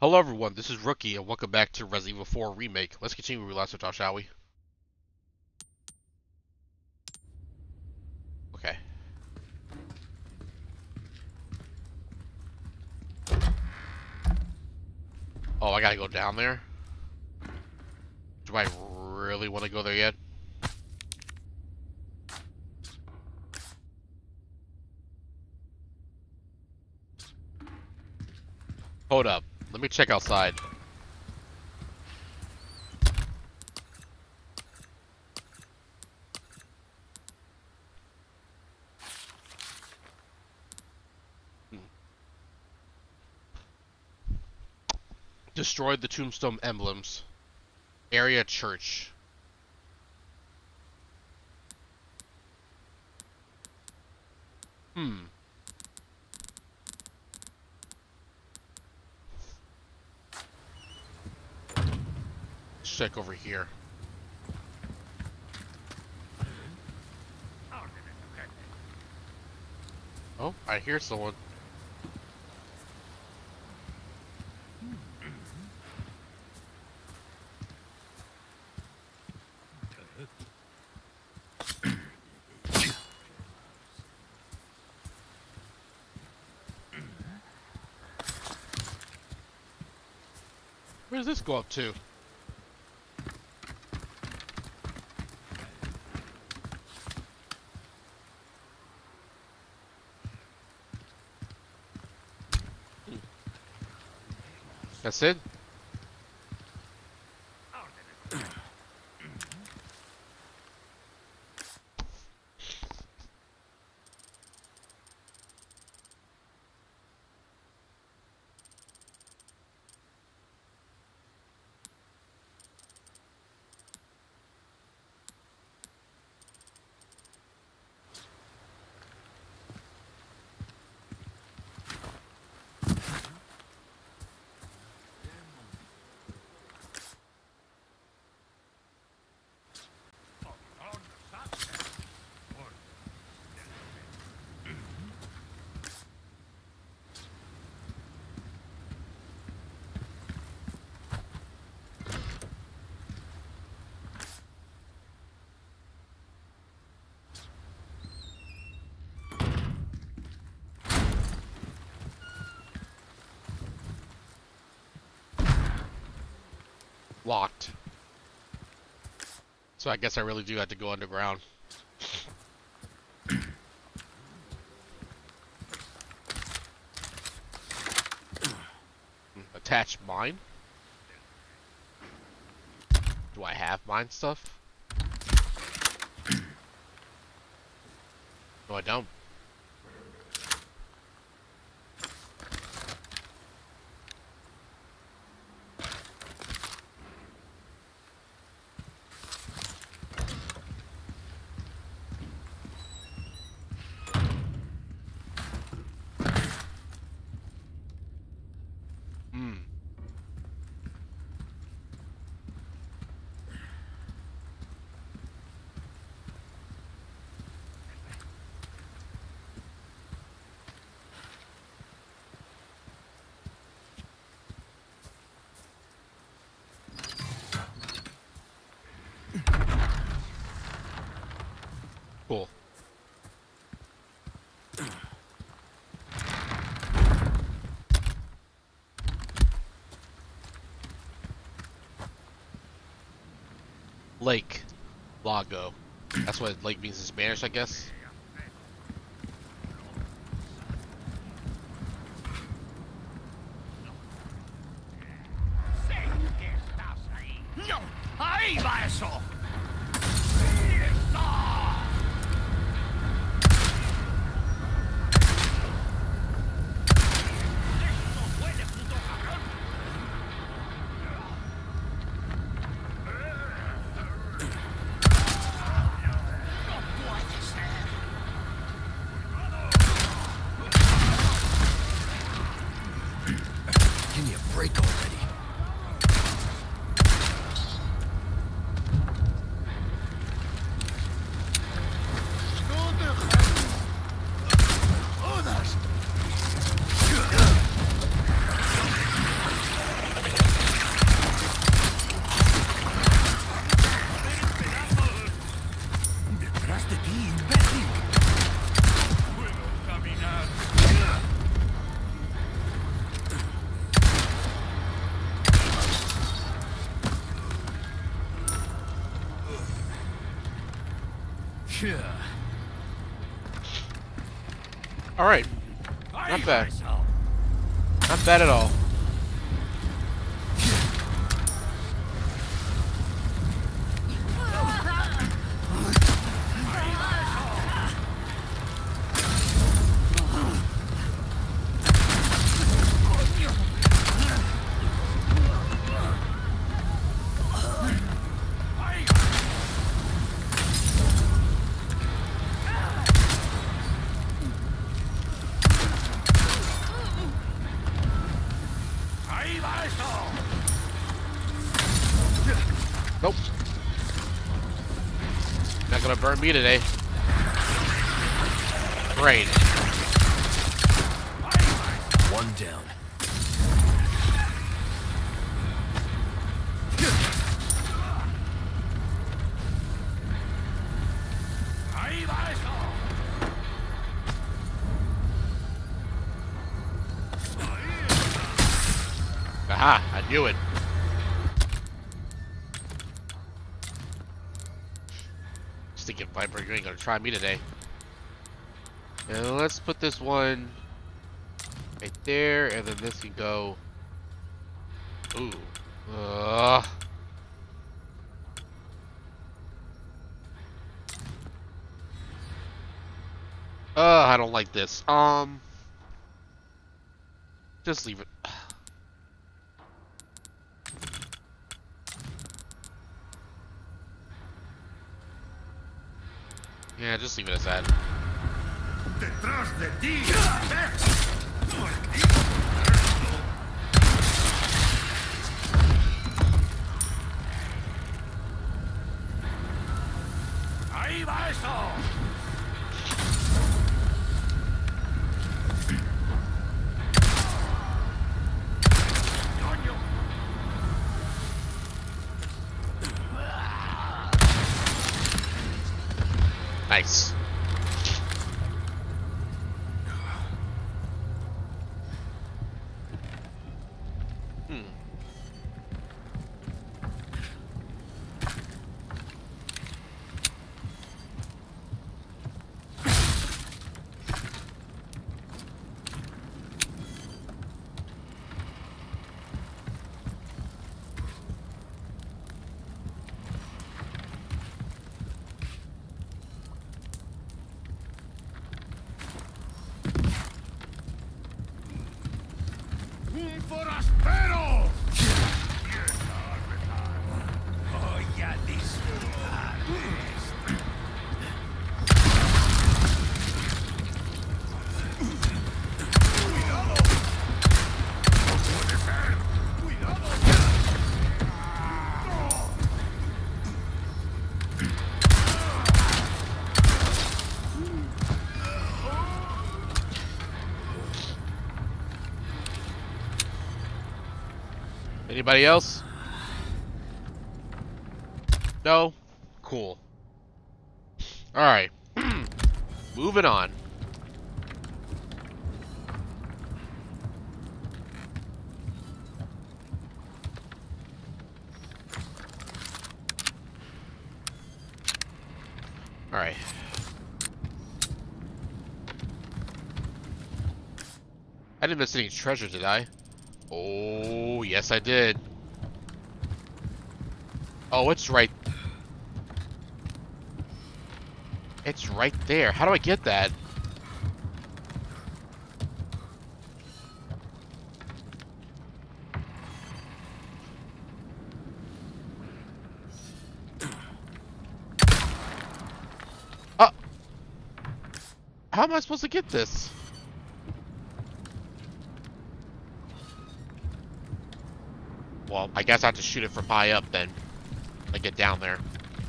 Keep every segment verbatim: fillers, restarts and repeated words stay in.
Hello everyone, this is Rookie, and welcome back to Resident Evil four Remake. Let's continue where we last left off, shall we? Okay. Oh, I gotta go down there? Do I really want to go there yet? Hold up. Let me check outside. Hmm. Destroyed the tombstone emblems. Area church. Hmm. Let's check over here. Oh, I hear someone. Where does this go up to? Hmm. That's it? Locked. So I guess I really do have to go underground. Attach mine? Do I have mine stuff? No, I don't. Hmm. Cool. Lake. Lago. That's what lake means in Spanish, I guess. ¡No! ¡Ahí va eso! Give me a break already. Alright. Not bad. Not bad at all. Nope. Not gonna burn me today. Great. One down. Aha, I knew it. Just thinking, Viper, you ain't gonna try me today. And let's put this one right there, and then this can go. Ooh. Ugh. Uh, I don't like this. Um, just leave it. Yeah, just leave it as that. Detrás de ti, ahí va eso. Nice. Hmm. Un forastero. Voy a disfrutar de esto. Cuidado. No puede ser. Cuidado. Anybody else? No? Cool. Alright. Moving on. Alright. I didn't miss any treasure, did I? Oh, yes I did. Oh, it's right. It's right there. How do I get that? Uh, how am I supposed to get this? Well, I guess I have to shoot it from high up then. I get down there.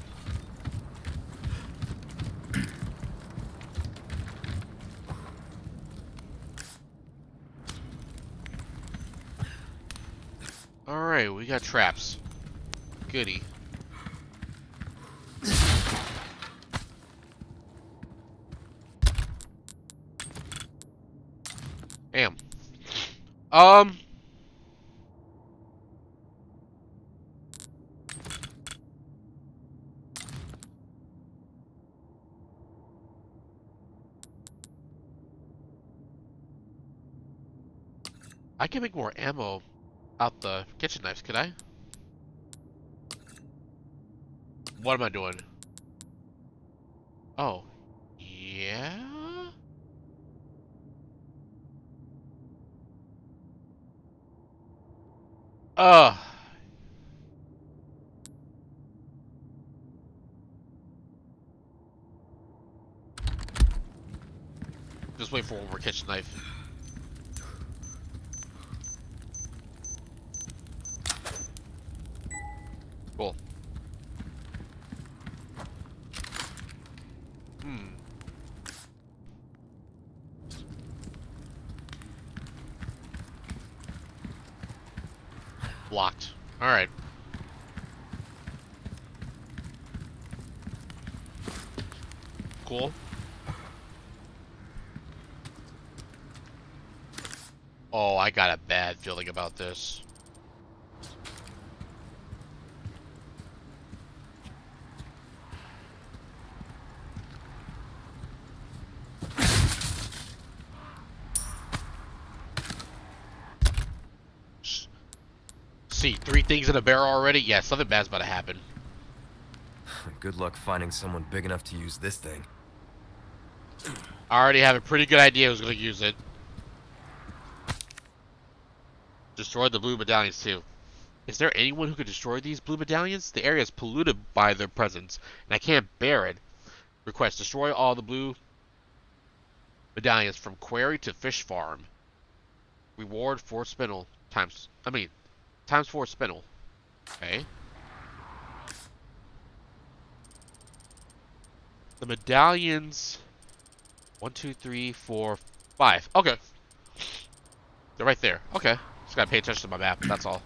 Alright, we got traps. Goody. Damn. Um... I can make more ammo out the kitchen knives, could I? What am I doing? Oh. Yeah? Ugh. Just wait for one more kitchen knife. Cool. Hmm. Blocked. Alright. Cool. Oh, I got a bad feeling about this. See, three things in a barrel already? Yeah, something bad's about to happen. Good luck finding someone big enough to use this thing. I already have a pretty good idea who's gonna use it. Destroy the blue medallions too. Is there anyone who could destroy these blue medallions? The area is polluted by their presence, and I can't bear it. Request, destroy all the blue medallions from quarry to fish farm. Reward four spinel times, I mean, times four spinel. Okay. The medallions, one, two, three, four, five. Okay. They're right there. Okay. Just gotta pay attention to my map, that's all.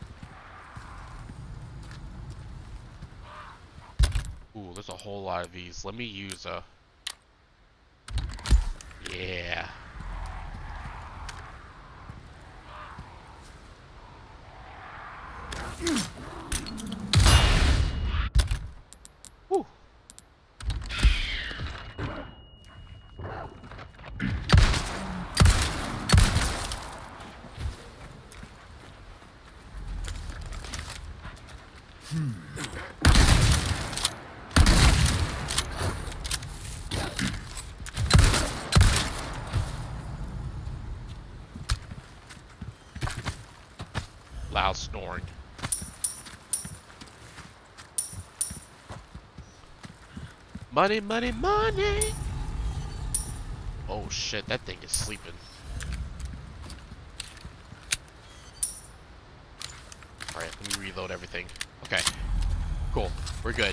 Ooh, there's a whole lot of these. Let me use a... Yeah. Woo. Hmm. Loud snoring. Money, money, money! Oh shit, that thing is sleeping. Alright, let me reload everything. Okay. Cool. We're good.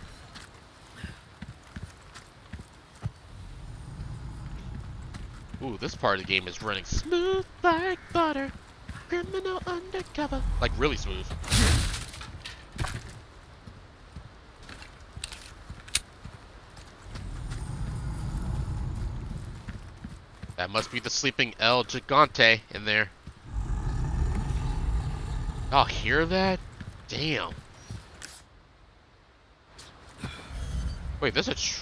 Ooh, this part of the game is running smooth like butter. Criminal undercover. Like, really smooth. That must be the sleeping El Gigante in there. I'll hear that? Damn. Wait, there's a tr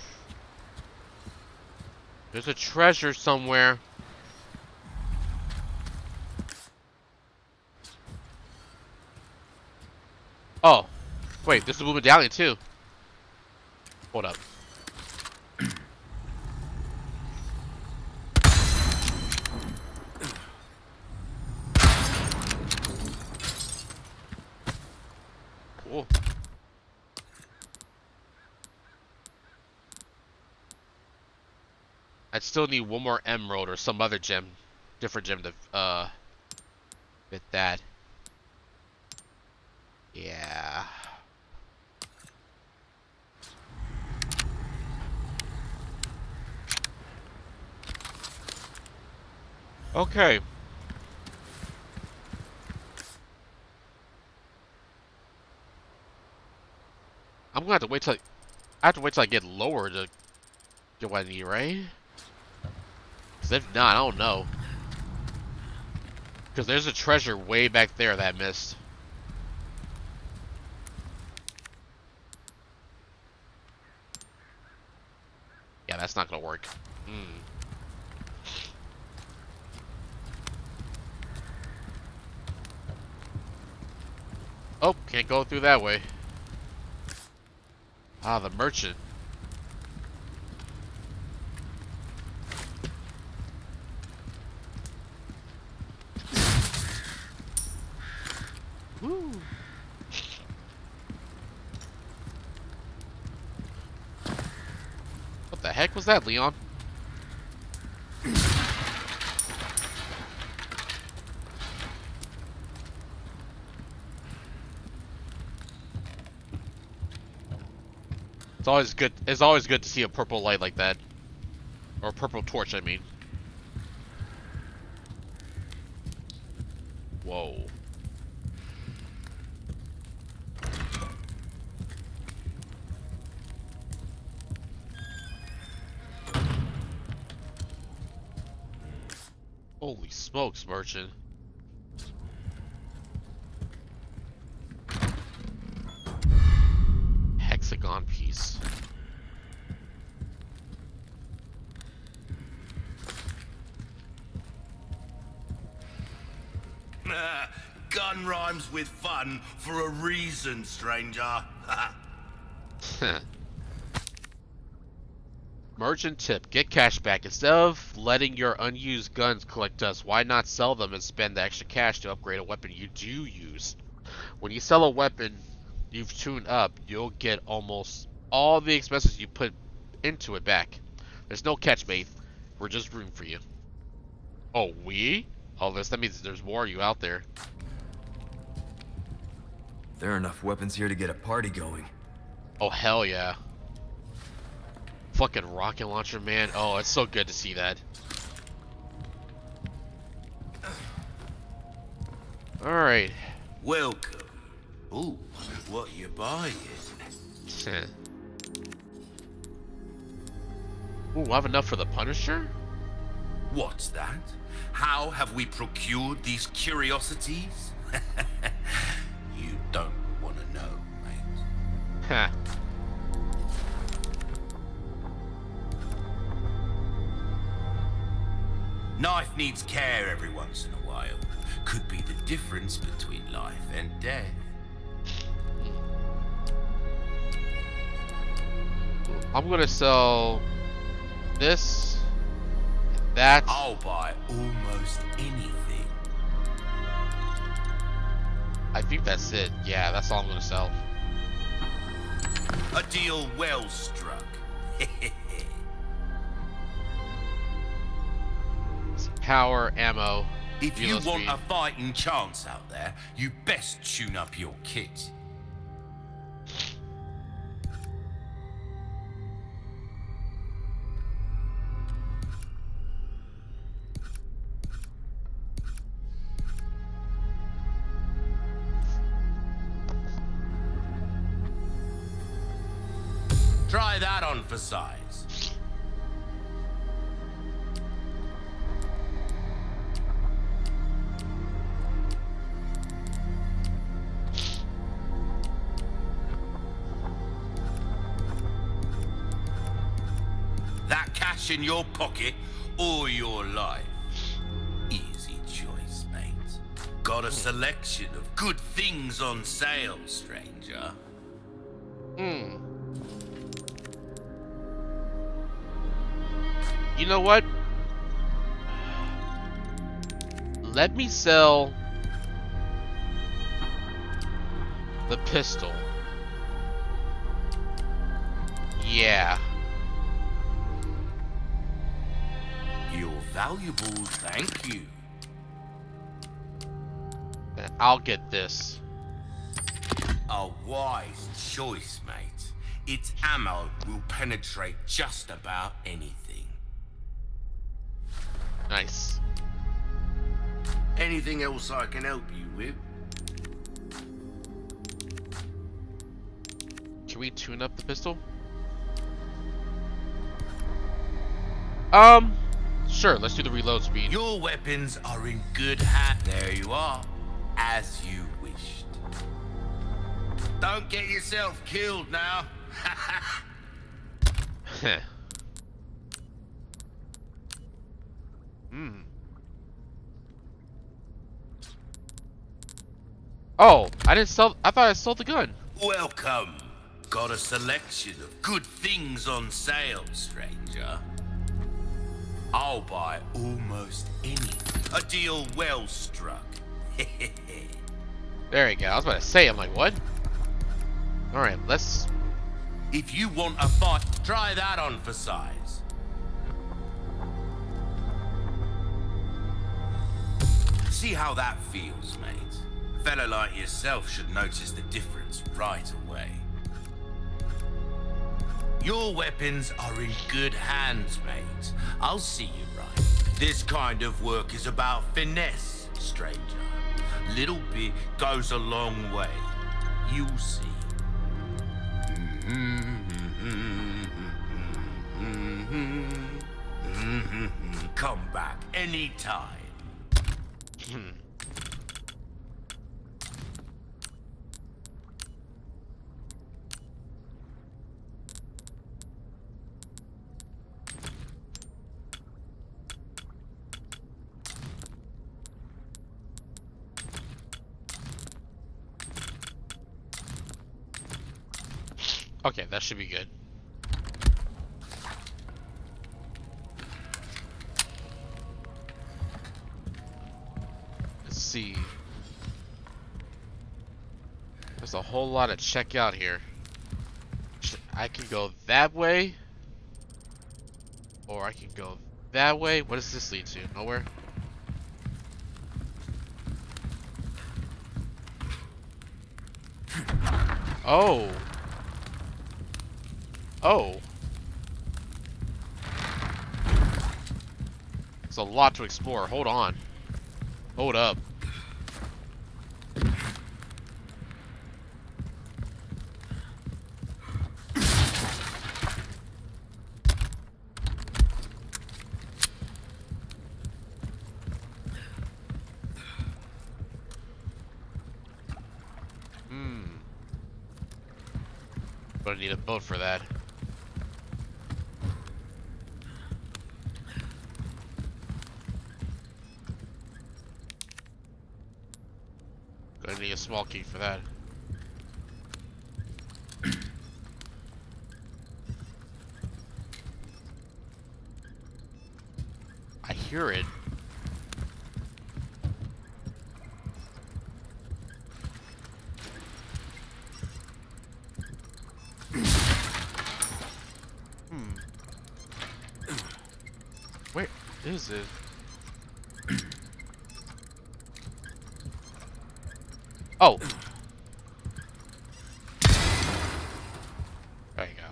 There's a treasure somewhere. Oh. Wait, there's a blue medallion too. Hold up. Cool. I'd still need one more emerald or some other gem, different gem to uh get that. Yeah. Okay. I'm gonna have to wait till I, I have to wait till I get lower to get what I need, right? Because if not, I don't know. Because there's a treasure way back there that I missed. Yeah, that's not gonna work. Hmm. Oh, can't go through that way. Ah, the merchant. Woo. What the heck was that, Leon? It's always good. It's always good to see a purple light like that, or a purple torch. I mean. Whoa. Holy smokes, merchant. Hexagon piece. Gun rhymes with fun for a reason, stranger. Merchant tip, get cash back. Instead of letting your unused guns collect dust, why not sell them and spend the extra cash to upgrade a weapon you do use? When you sell a weapon you've tuned up, you'll get almost all the expenses you put into it back. There's no catch, mate. We're just rooting for you. Oh, we? Oh, this, that means there's more of you out there. There are enough weapons here to get a party going. Oh, hell yeah. Fucking rocket launcher, man. Oh, it's so good to see that. Alright. Welcome. Ooh, what you buying? Ooh, I have enough for the Punisher? What's that? How have we procured these curiosities? You don't want to know, mate. Ha. Knife needs care every once in a while. Could be the difference between life and death. I'm gonna sell this, and that. I'll buy almost anything. I think that's it. Yeah, that's all I'm gonna sell. A deal well struck. Some power, ammo. If you reload want speed. a fighting chance out there, you best tune up your kit. Try that on for size. That cash in your pocket or your life? Easy choice, mate. Got a selection of good things on sale, stranger. Hmm. You know what? Let me sell the pistol. Yeah. You're valuable, thank you. Then I'll get this. A wise choice, mate. Its ammo will penetrate just about anything. Nice. Anything else I can help you with? Can we tune up the pistol? Um, sure, let's do the reload speed. Your weapons are in good hands. There you are, as you wished. Don't get yourself killed now. Heh. Hmm. Oh, I didn't sell. I thought I sold the gun. Welcome. Got a selection of good things on sale, stranger. I'll buy almost anything. A deal well struck. There you go. I was about to say, I'm like, what? Alright, let's... If you want a fight, try that on for size. See how that feels, mate. A fellow like yourself should notice the difference right away. Your weapons are in good hands, mate. I'll see you right. This kind of work is about finesse, stranger. Little bit goes a long way. You'll see. Come back anytime. Hmm. Okay, that should be good. Let's see. There's a whole lot to check out here. I can go that way, or I can go that way. What does this lead to? Nowhere? Oh. Oh. It's a lot to explore. Hold on. Hold up. Hmm. But I need a boat for that. I need a small key for that. I hear it. Hmm. Where is it? Oh. There you go.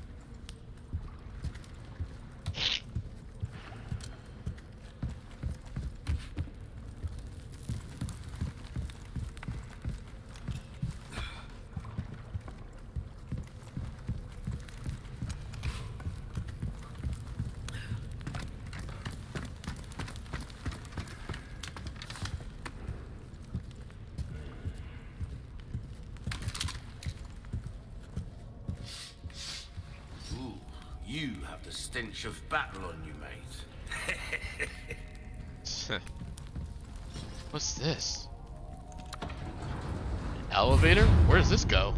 You have the stench of battle on you, mate. What's this? An elevator? Where does this go?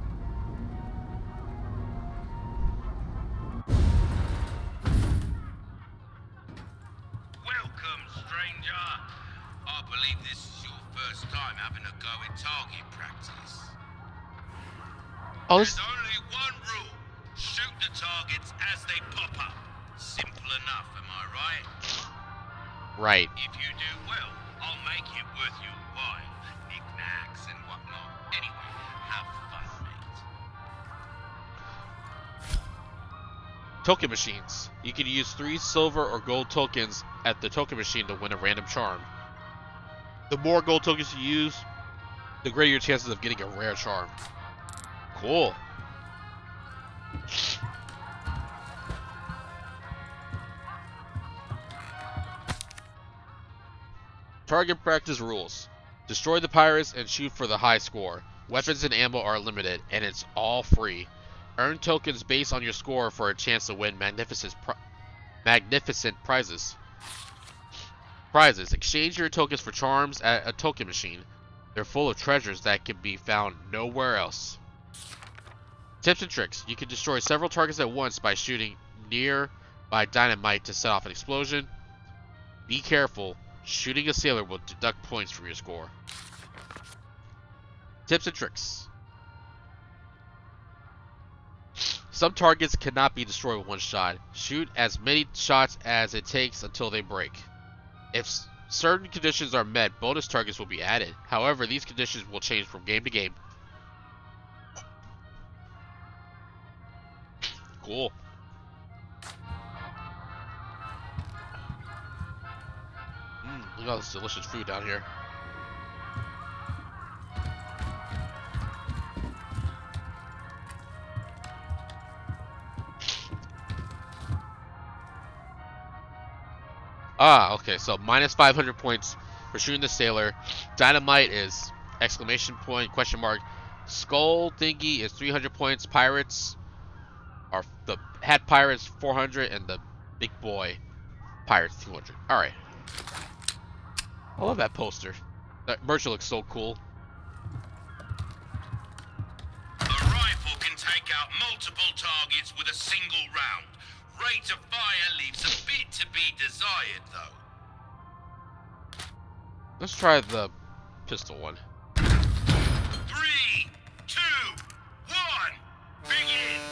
Welcome, stranger. I believe this is your first time having a go at target practice. Oh, this... There's only one rule. Shoot the targets as they pop up. Simple enough, am I right? Right. If you do well, I'll make it worth your while. Knickknacks and whatnot. Anyway, have fun, mate. Token machines. You can use three silver or gold tokens at the token machine to win a random charm. The more gold tokens you use, the greater your chances of getting a rare charm. Cool. Target practice rules. Destroy the pirates and shoot for the high score. Weapons and ammo are limited, and it's all free. Earn tokens based on your score for a chance to win magnificent pri magnificent prizes. Prizes. Exchange your tokens for charms at a token machine. They're full of treasures that can be found nowhere else. Tips and tricks. You can destroy several targets at once by shooting nearby dynamite to set off an explosion. Be careful. Shooting a sailor will deduct points from your score. Tips and tricks. Some targets cannot be destroyed with one shot. Shoot as many shots as it takes until they break. If certain conditions are met, bonus targets will be added. However, these conditions will change from game to game. Cool. Mmm, look at all this delicious food down here. Ah, okay, so minus five hundred points for shooting the sailor. Dynamite is exclamation point, question mark. Skull thingy is three hundred points. Pirates are the hat pirates four hundred and the big boy pirates two hundred. Alright. I love that poster. That merchant looks so cool. A rifle can take out multiple targets with a single round. Rate of fire leaves a bit to be desired, though. Let's try the pistol one. Three, two, one, begin!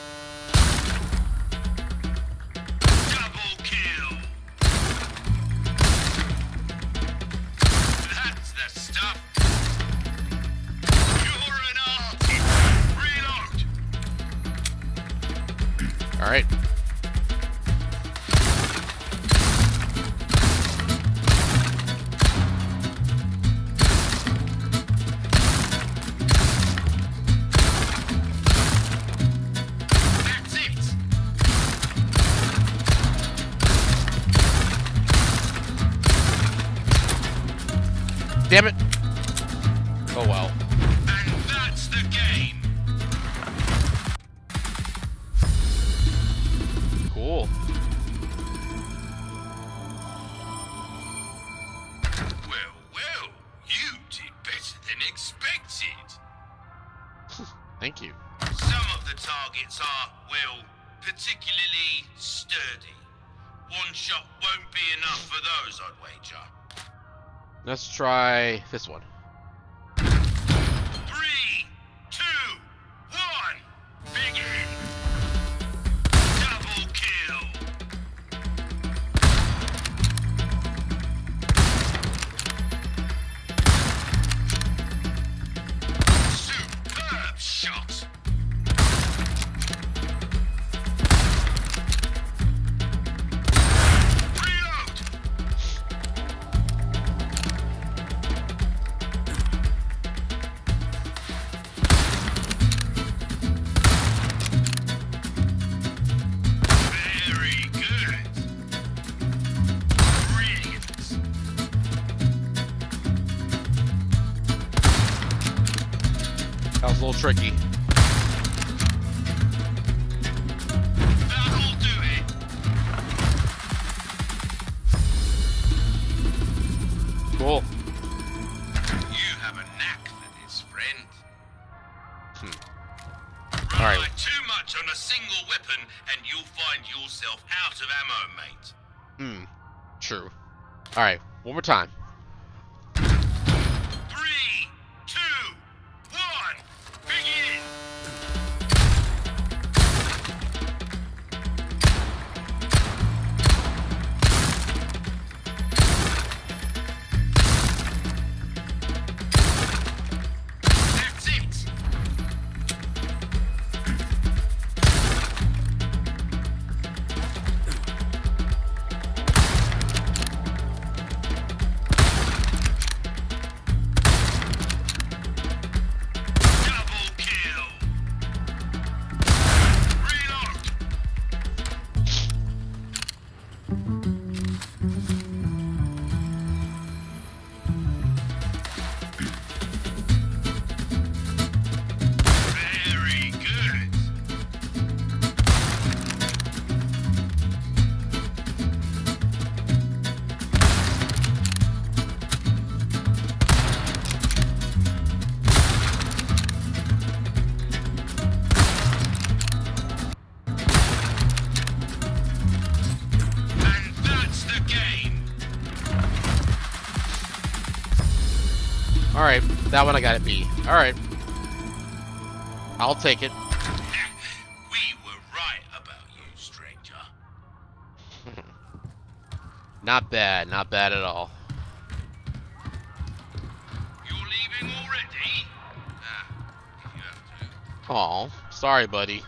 Double kill! That's the stuff! You're an artist! Reload! Alright. Damn it! Oh well. And that's the game. Cool. Well, well, you did better than expected. Thank you. Some of the targets are, well, particularly sturdy. One shot won't be enough for those, I'd wager. Let's try this one. Three, two, one, begin! Double kill! Superb shot! That was a little tricky. That'll do it. Cool. You have a knack for this, friend. Hmm. Rely Alright. too much on a single weapon and you'll find yourself out of ammo, mate. Hmm. True. Alright, one more time. Three, two, one, begin! That's it! Alright, that one I got to B. Alright. I'll take it. We were right about you, stranger. Not bad, not bad at all. You're leaving already? Ah, if you have to. Aw, sorry, buddy.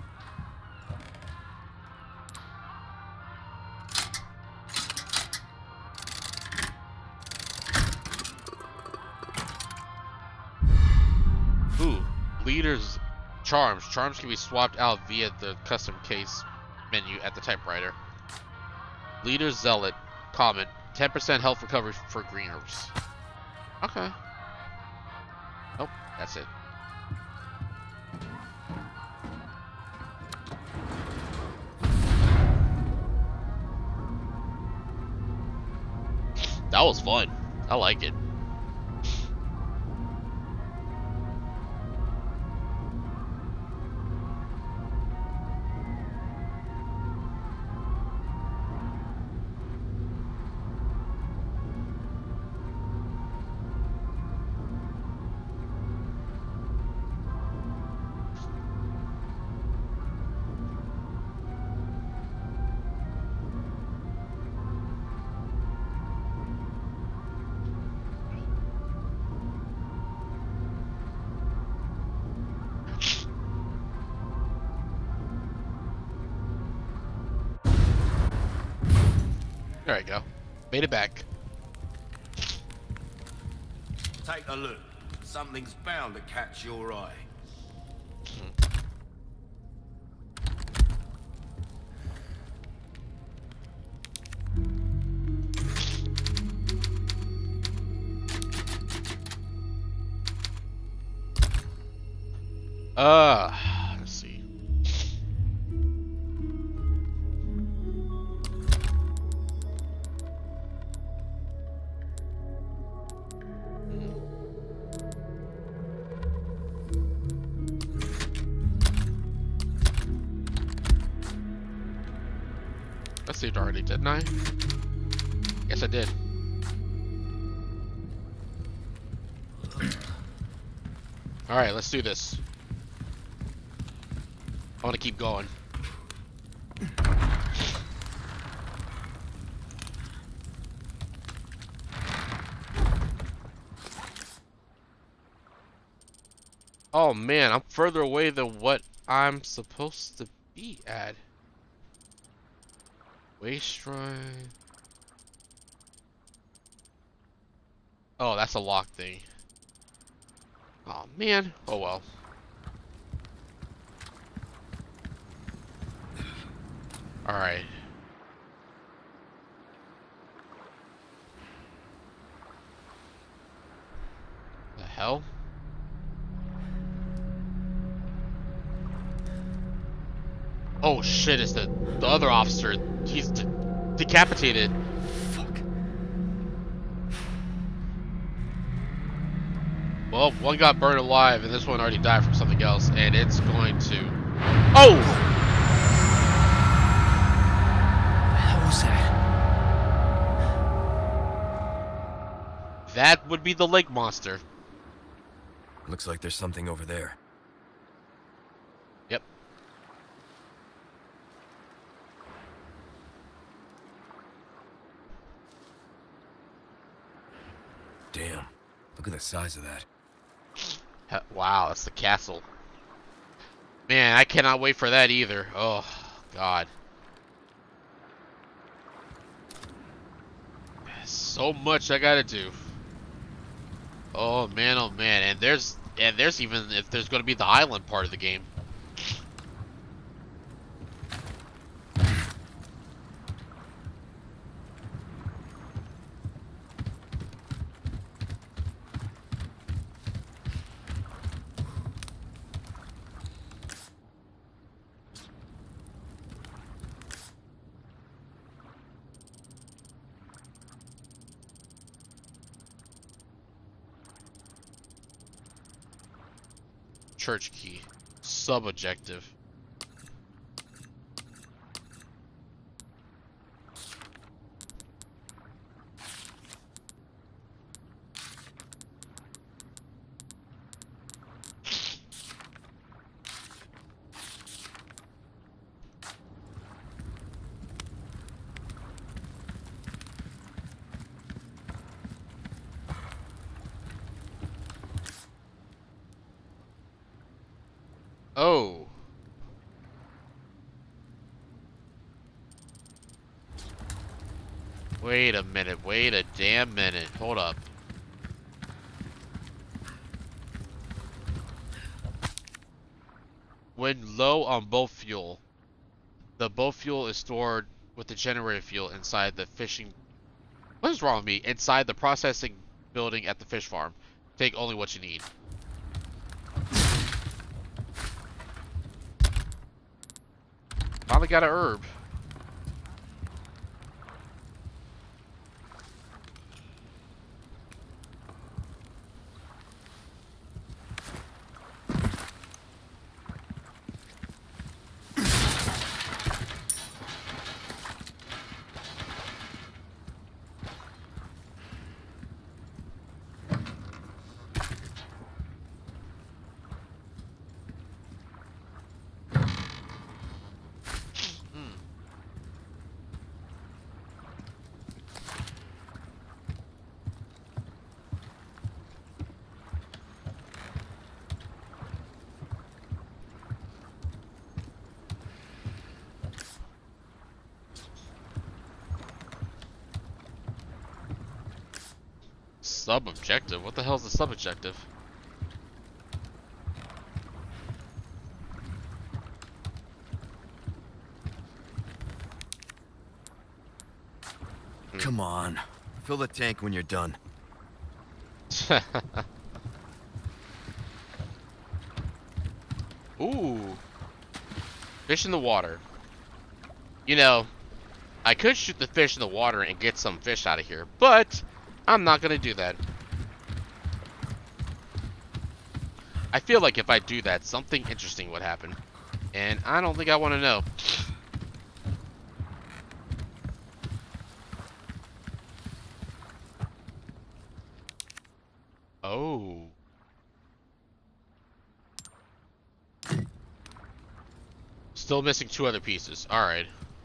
Ooh, leaders charms. Charms can be swapped out via the custom case menu at the typewriter. Leader zealot, common, ten percent health recovery for greeners. Okay. Nope, that's it. That was fun. I like it. There we go. Made it back. Take a look. Something's bound to catch your eye. Uh, let's see. I saved already, didn't I? Yes, I did. Alright, let's do this. I want to keep going. Oh man, I'm further away than what I'm supposed to be at. Waste shrine. Oh, that's a lock thing. Oh man. Oh well. Alright. The hell? Oh shit, it's the, the other officer. He's de decapitated. Fuck. Well, one got burned alive and this one already died from something else, and it's going to... Oh! What was that? That would be the lake monster. Looks like there's something over there. Yep. Damn. Look at the size of that. Wow, that's the castle. Man, I cannot wait for that either. Oh, God. So much I gotta do. Oh man, oh man, and there's and there's even if there's gonna be the island part of the game. Church key. Sub-objective. Wait a minute. Wait a damn minute. Hold up. When low on both fuel, the both fuel is stored with the generator fuel inside the fishing. What is wrong with me? Inside the processing building at the fish farm. Take only what you need. Finally got a herb. Sub-objective? What the hell is the sub-objective? Come on. Fill the tank when you're done. Ooh. Fish in the water. You know, I could shoot the fish in the water and get some fish out of here, but I'm not gonna do that. I feel like if I do that, something interesting would happen. And I don't think I want to know. Oh. Still missing two other pieces. Alright.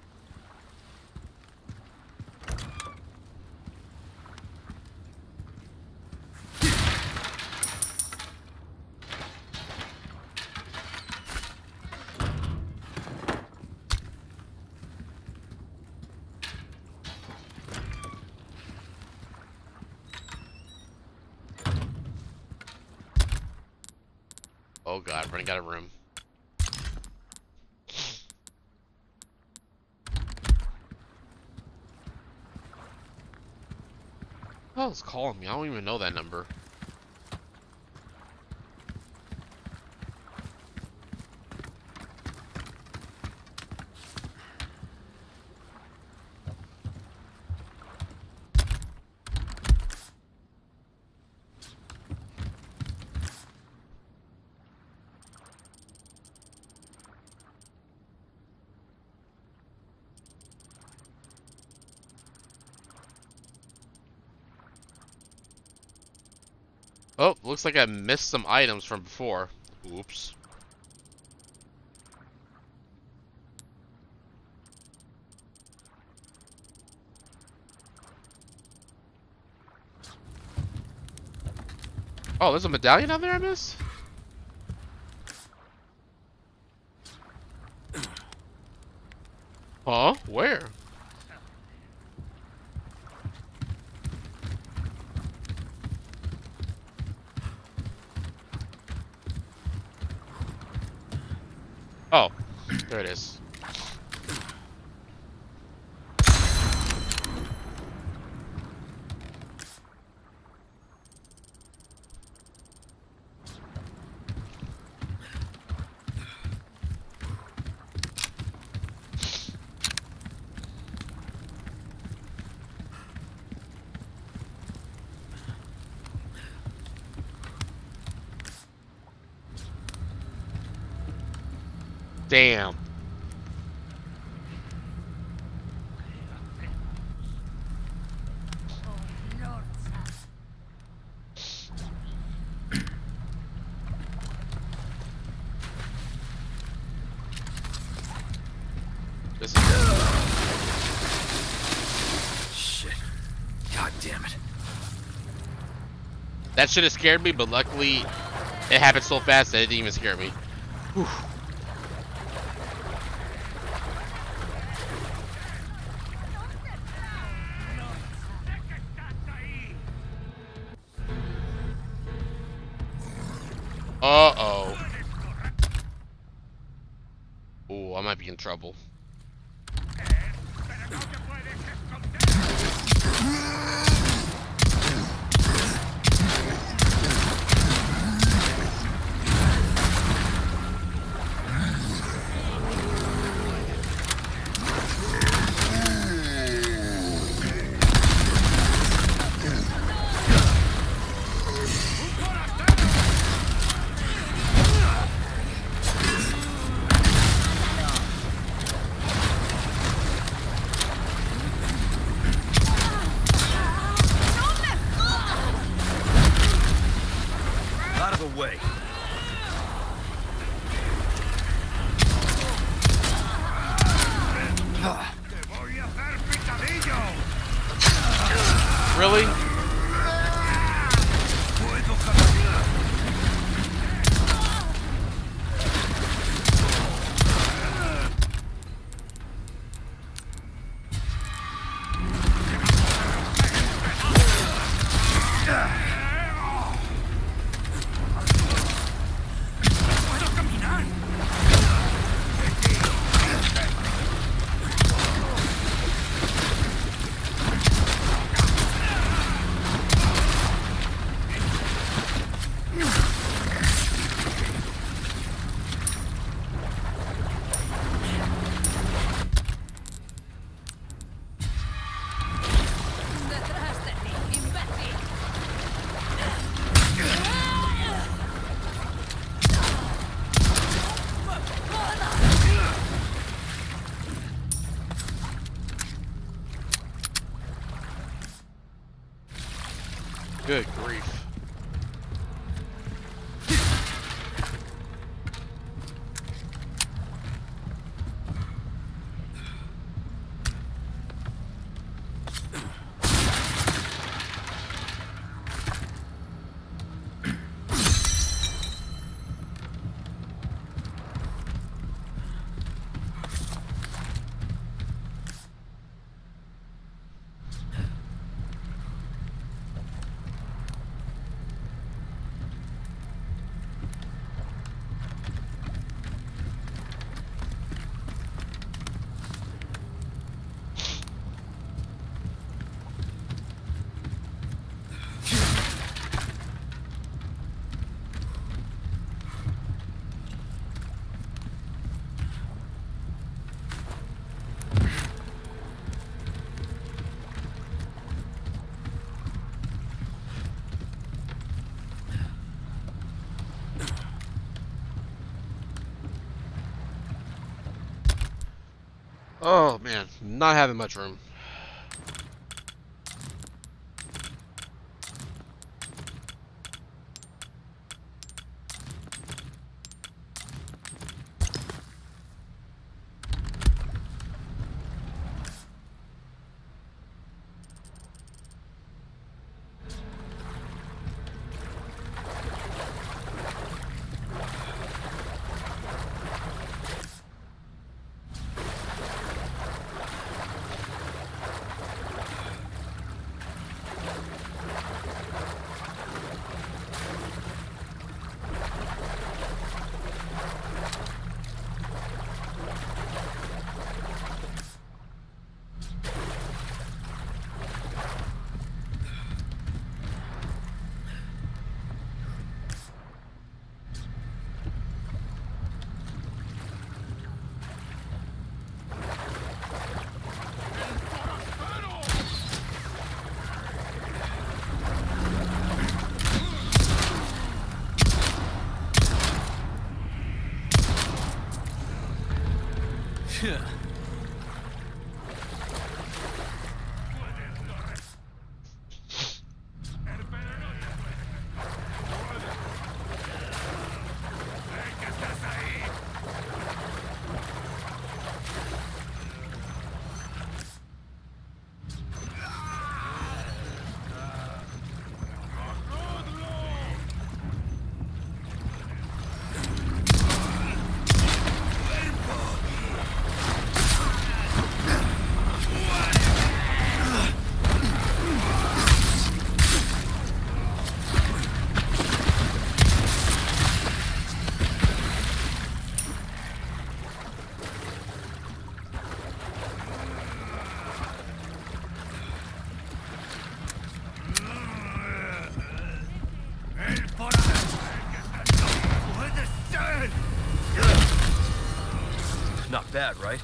Oh god, running out of room. Who else is calling me? I don't even know that number. Oh, looks like I missed some items from before. Oops. Oh, there's a medallion down there I missed? Huh? Where? Oh, there it is. Damn. This is Shit. God damn it. That should have scared me, but luckily it happened so fast that it didn't even scare me. Whew. Uh-oh. Ooh, I might be in trouble. Out of the way. Really? Good grief. Oh man, not having much room. Yeah. Not bad, right?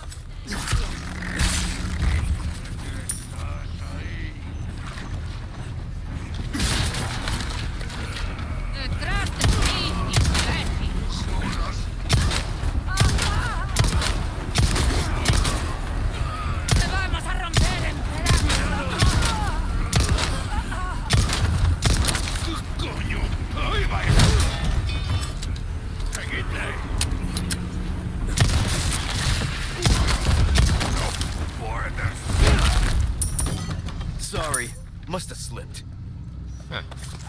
Sorry, must have slipped. Huh.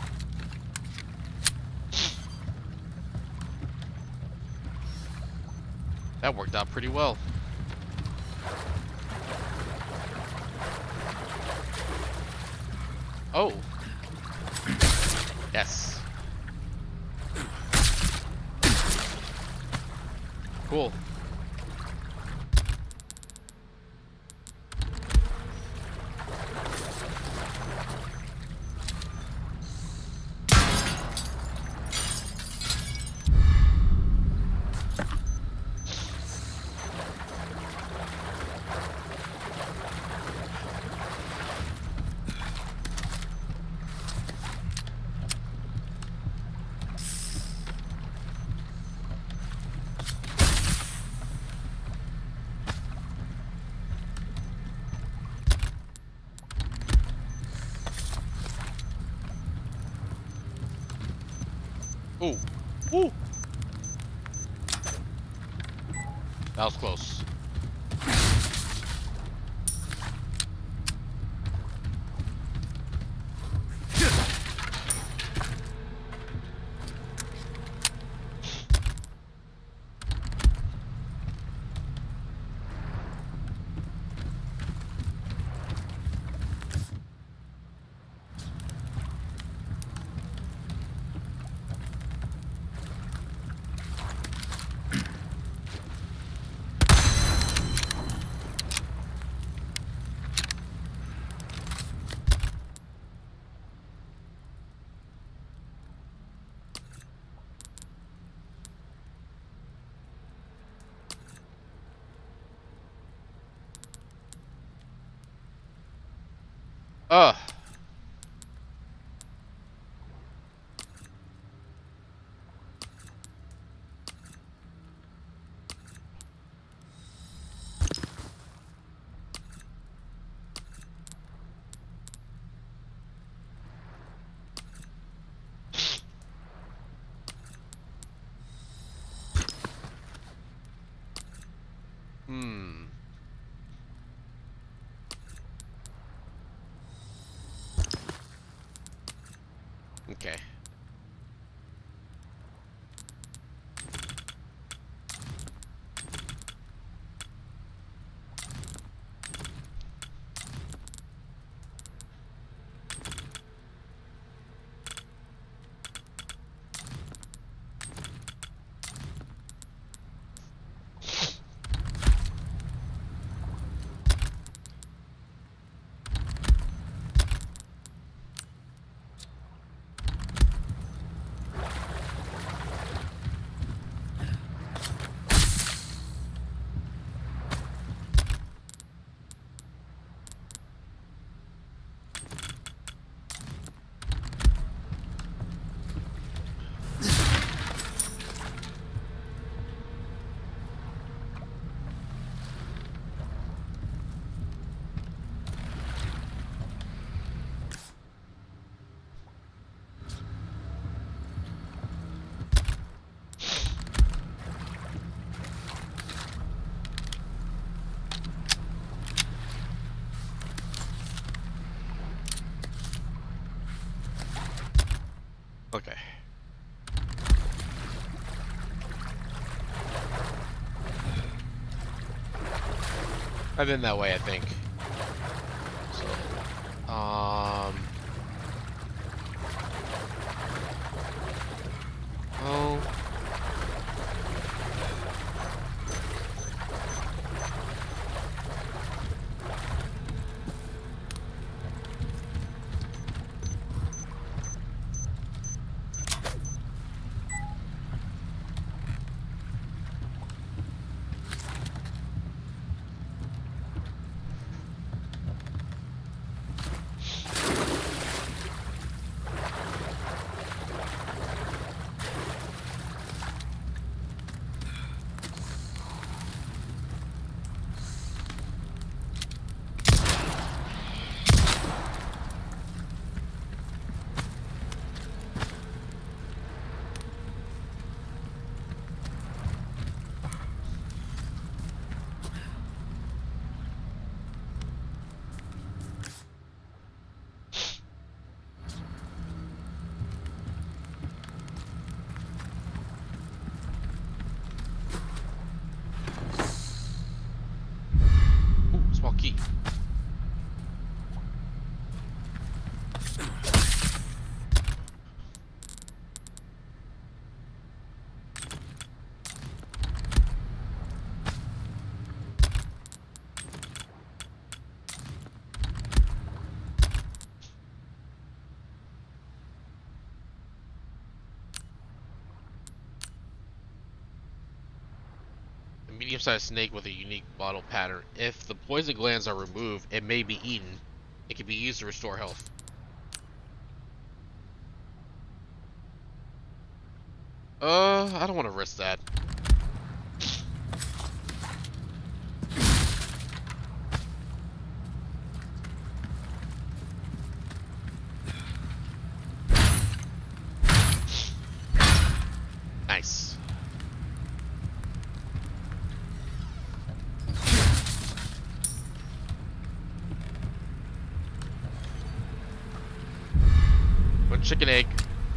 That worked out pretty well. Oh. Yes. Cool. Ooh. Woo. That was close. Ugh. Hmm. Okay. Okay. I've been that way, I think. So, um, oh, medium-sized snake with a unique bottle pattern. If the poison glands are removed, it may be eaten. It can be used to restore health. Uh, I don't want to risk that. Nice. One chicken egg.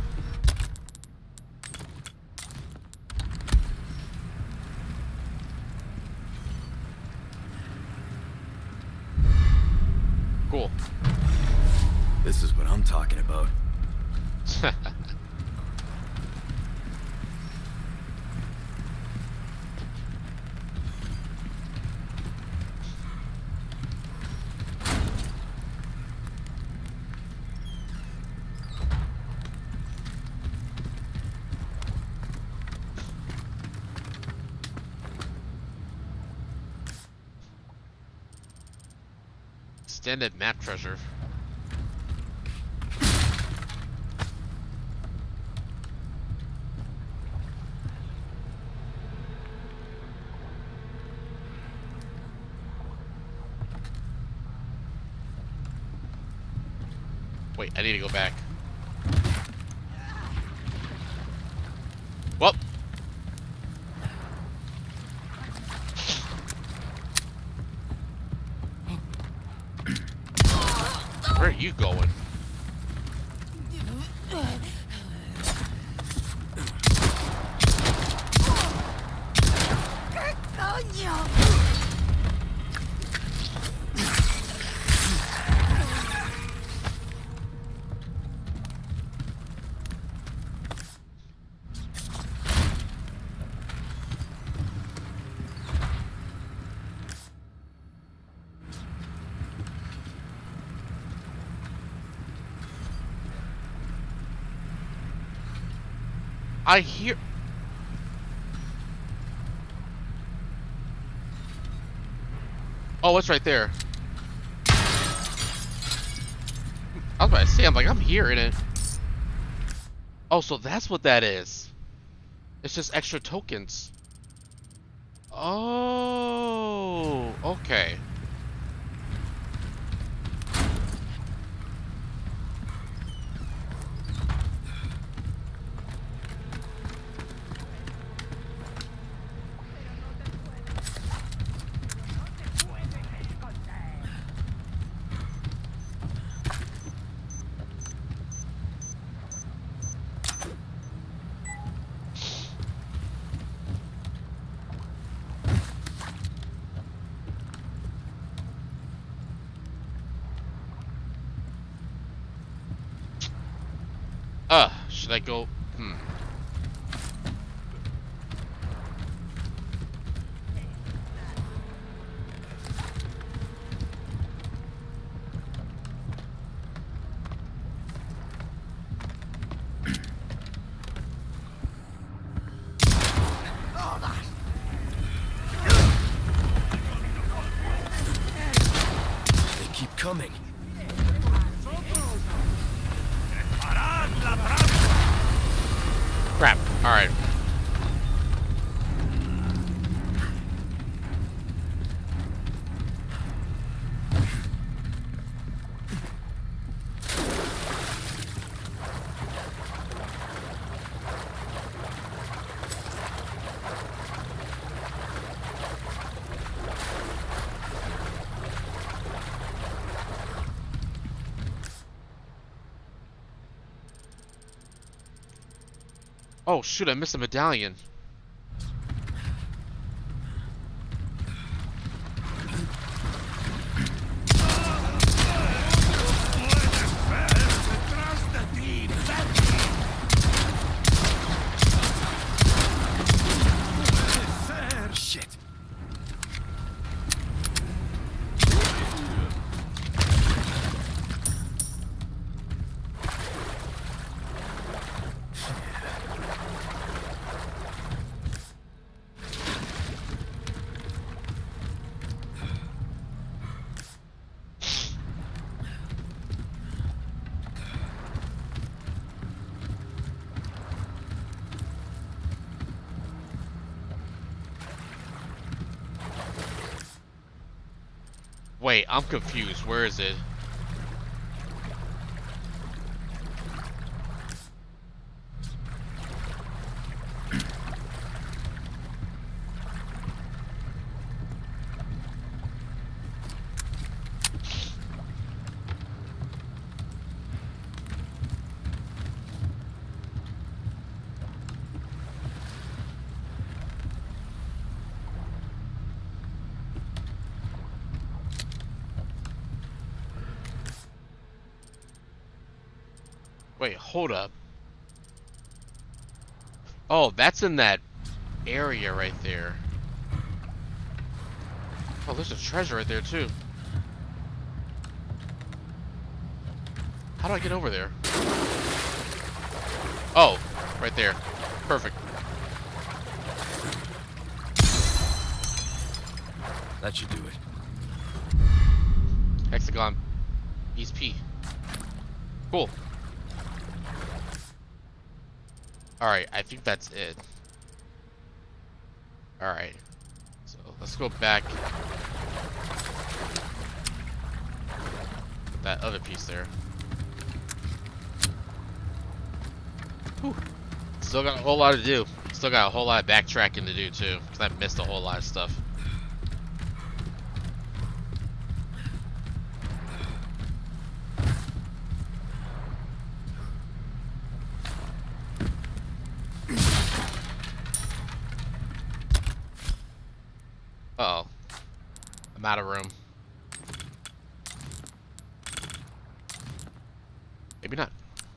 Cool. This is what I'm talking about. Extended map treasure. Wait, I need to go back. Well. Where are you going? I hear. Oh, it's right there. I was about to say, I'm like, I'm hearing it. Oh, so that's what that is. It's just extra tokens. Oh, okay. Uh, should I go? Hmm. They keep coming. Crap. All right. Oh shoot, I missed a medallion. Shit. Wait, I'm confused. Where is it? Wait, hold up. Oh, that's in that area right there. Oh, there's a treasure right there too. How do I get over there? Oh, right there. Perfect. That should do it. Hexagon. East P. Cool. Alright, I think that's it. Alright. So let's go back. That other piece there. Whew. Still got a whole lot to do. Still got a whole lot of backtracking to do too, because I missed a whole lot of stuff. Uh oh. I'm out of room. Maybe not.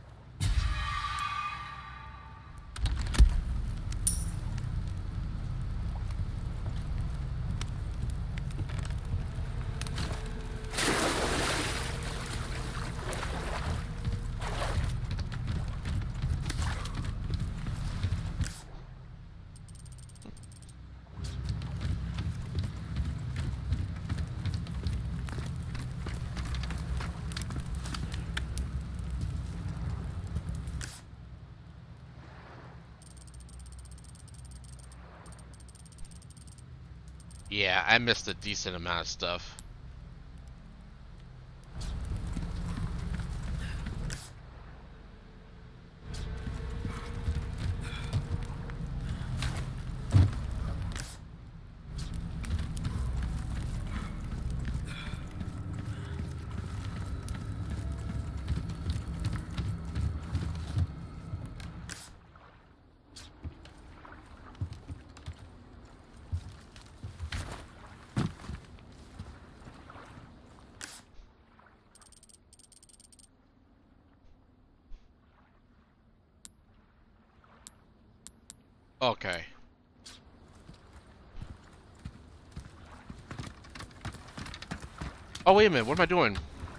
Yeah, I missed a decent amount of stuff. Okay. Oh, wait a minute. What am I doing?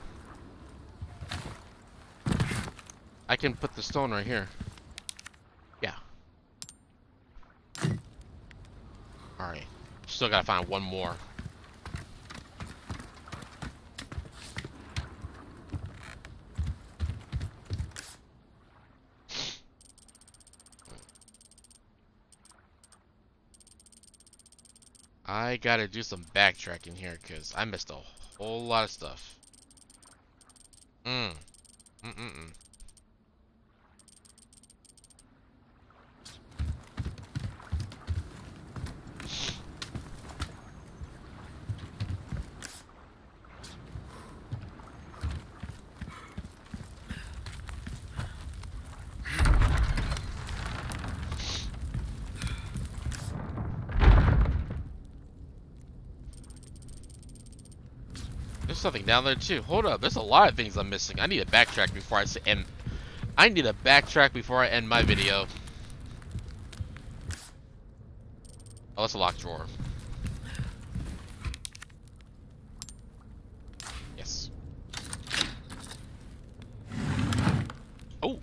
I can put the stone right here. Yeah. Alright. Still gotta find one more. I gotta do some backtracking here because I missed a whole lot of stuff. Mm. Mm-mm-mm. There's something down there too. Hold up, there's a lot of things I'm missing. I need to backtrack before I end. I need to backtrack before I end my video. Oh, that's a locked drawer. Yes. Oh.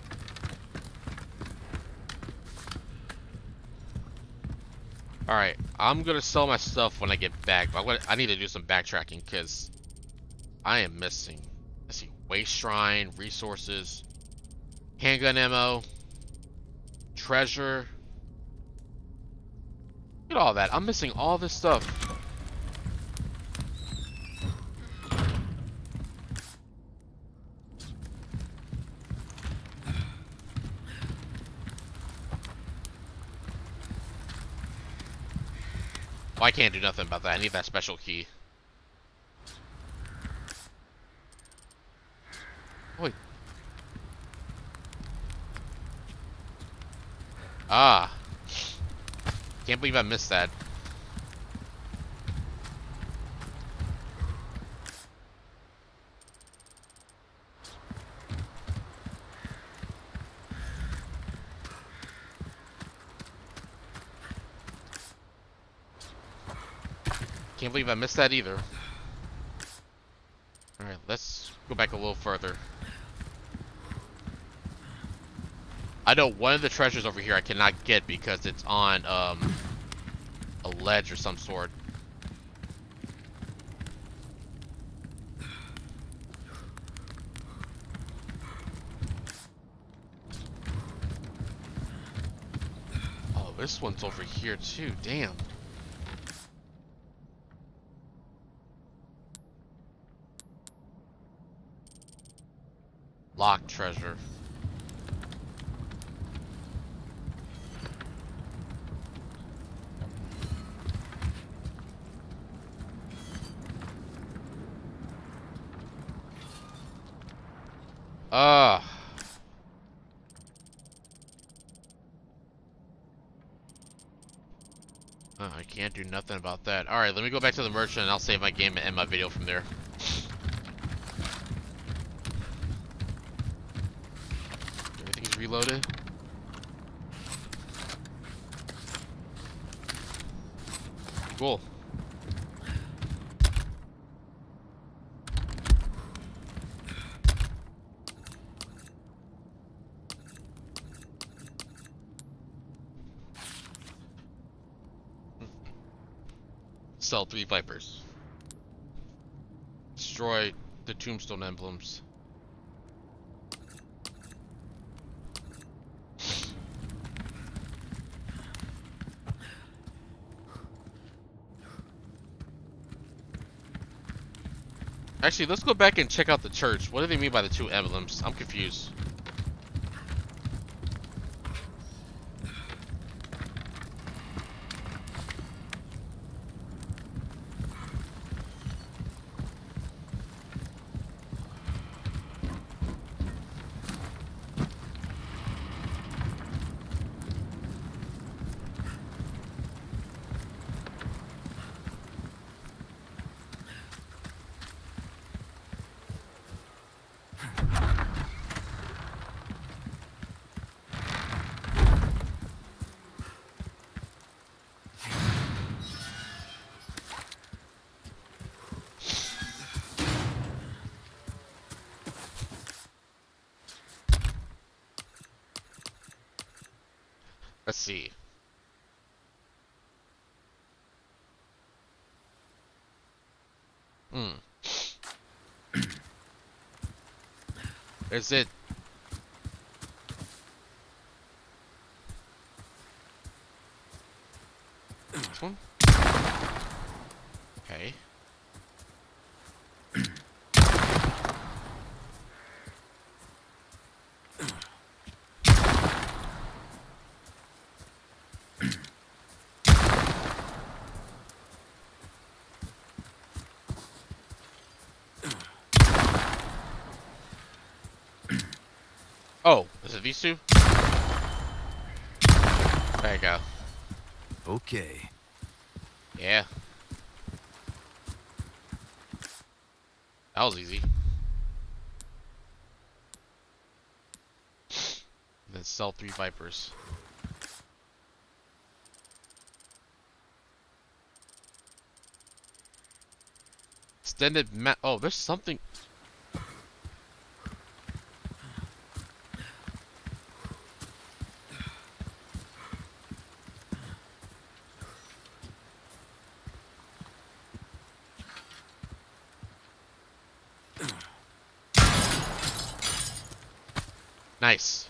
Alright, I'm gonna sell my stuff when I get back, but I'm gonna, I need to do some backtracking because I am missing. Let's see, waste shrine, resources, handgun ammo, treasure. Look at all that. I'm missing all this stuff. Oh, I can't do nothing about that. I need that special key. Wait. Ah. Can't believe I missed that. Can't believe I missed that either. Alright, let's go back a little further. I know one of the treasures over here I cannot get because it's on um, a ledge or some sort. Oh, this one's over here too. Damn. Locked treasure. Ah. Uh, I can't do nothing about that. Alright, let me go back to the merchant and I'll save my game and end my video from there. Everything's reloaded. Cool. Sell three Vipers. Destroy the tombstone emblems. Actually, let's go back and check out the church. What do they mean by the two emblems? I'm confused. Let's see. Hmm. Is it? This one? Okay. Oh, is it these two? There you go. Okay. Yeah. That was easy. Then sell three Vipers. Extended ma- oh, there's something. Nice.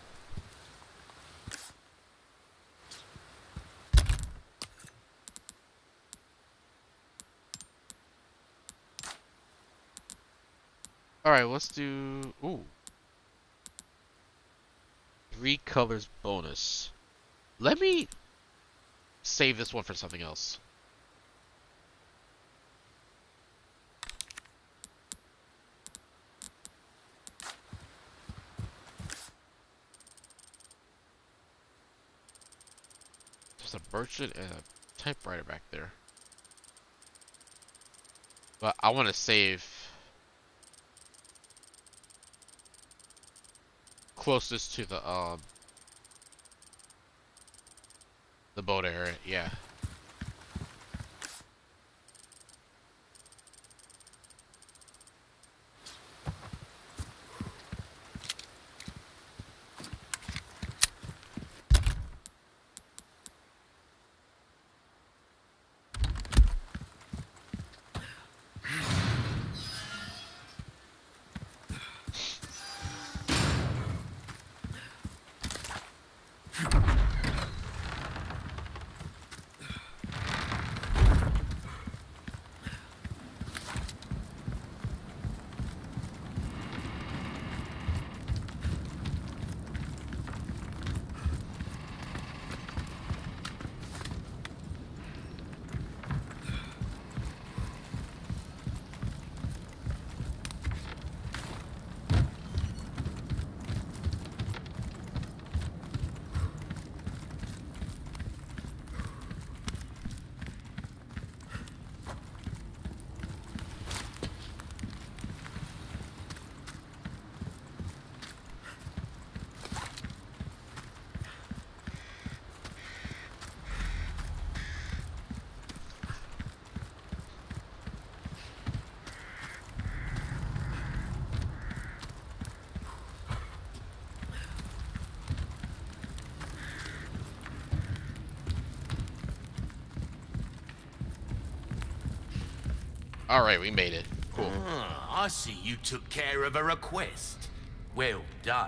Alright, let's do... Ooh. Three colors bonus. Let me save this one for something else. There's a merchant and a typewriter back there. But I want to save closest to the um the boat area, yeah. Alright, we made it. Cool. Ah, I see you took care of a request. Well done.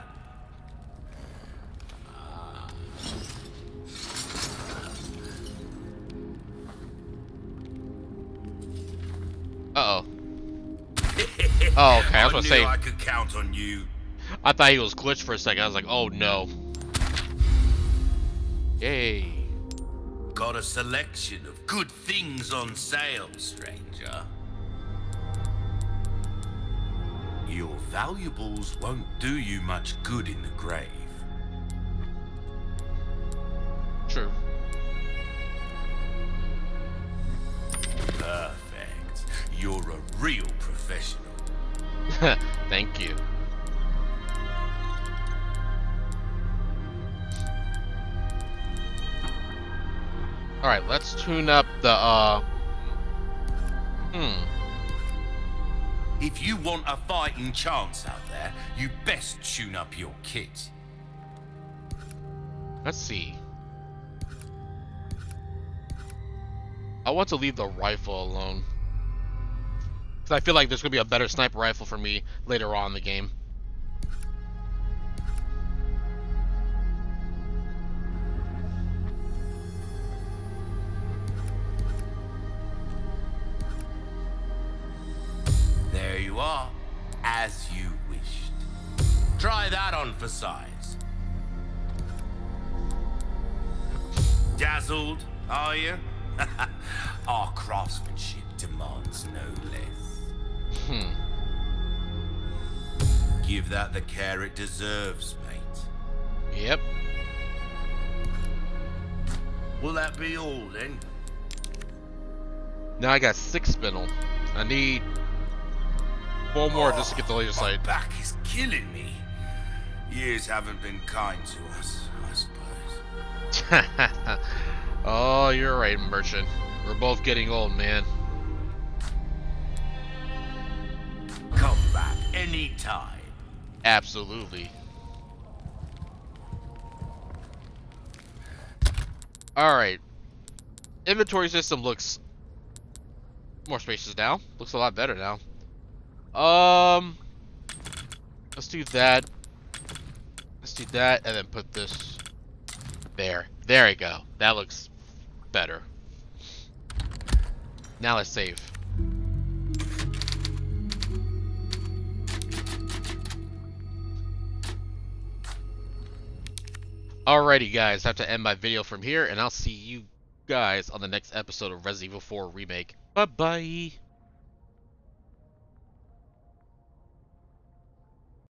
Uh-oh. Oh, okay, I was gonna knew say... I could count on you. I thought he was glitched for a second. I was like, oh no. Yay. Got a selection of good things on sale, stranger. Your valuables won't do you much good in the grave. True. Perfect. You're a real professional. Thank you. Alright, let's tune up the, uh... Hmm. If you want a fighting chance out there, you best tune up your kit. Let's see. I want to leave the rifle alone. Because I feel like there's going to be a better sniper rifle for me later on in the game. There you are, as you wished. Try that on for size. Dazzled, are you? Our craftsmanship demands no less. Hmm. Give that the care it deserves, mate. Yep. Will that be all, then? Now I got six spinel. I need four more oh, just to get the laser my sight. back is killing me. Years haven't been kind to us, I suppose. Oh, you're right, merchant. We're both getting old, man. Come back anytime. Absolutely. Alright. Inventory system looks more spacious now. Looks a lot better now. Um, let's do that. do that, and then put this there. There we go. That looks better. Now let's save. Alrighty guys, I have to end my video from here, and I'll see you guys on the next episode of Resident Evil four Remake. Bye bye!